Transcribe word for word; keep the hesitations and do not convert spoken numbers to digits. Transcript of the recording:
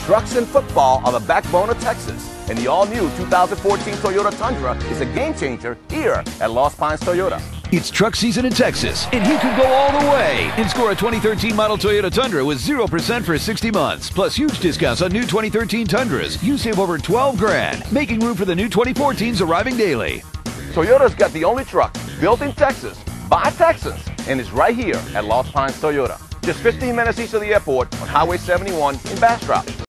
Trucks and football are the backbone of Texas, and the all-new two thousand fourteen Toyota Tundra is a game-changer here at Lost Pines Toyota. It's truck season in Texas, and you could go all the way and score a twenty thirteen model Toyota Tundra with zero percent for sixty months, plus huge discounts on new twenty thirteen Tundras. You save over twelve grand, making room for the new twenty fourteens arriving daily. Toyota's got the only truck built in Texas by Texans, and is right here at Lost Pines Toyota. Just fifteen minutes east of the airport on Highway seventy-one in Bastrop.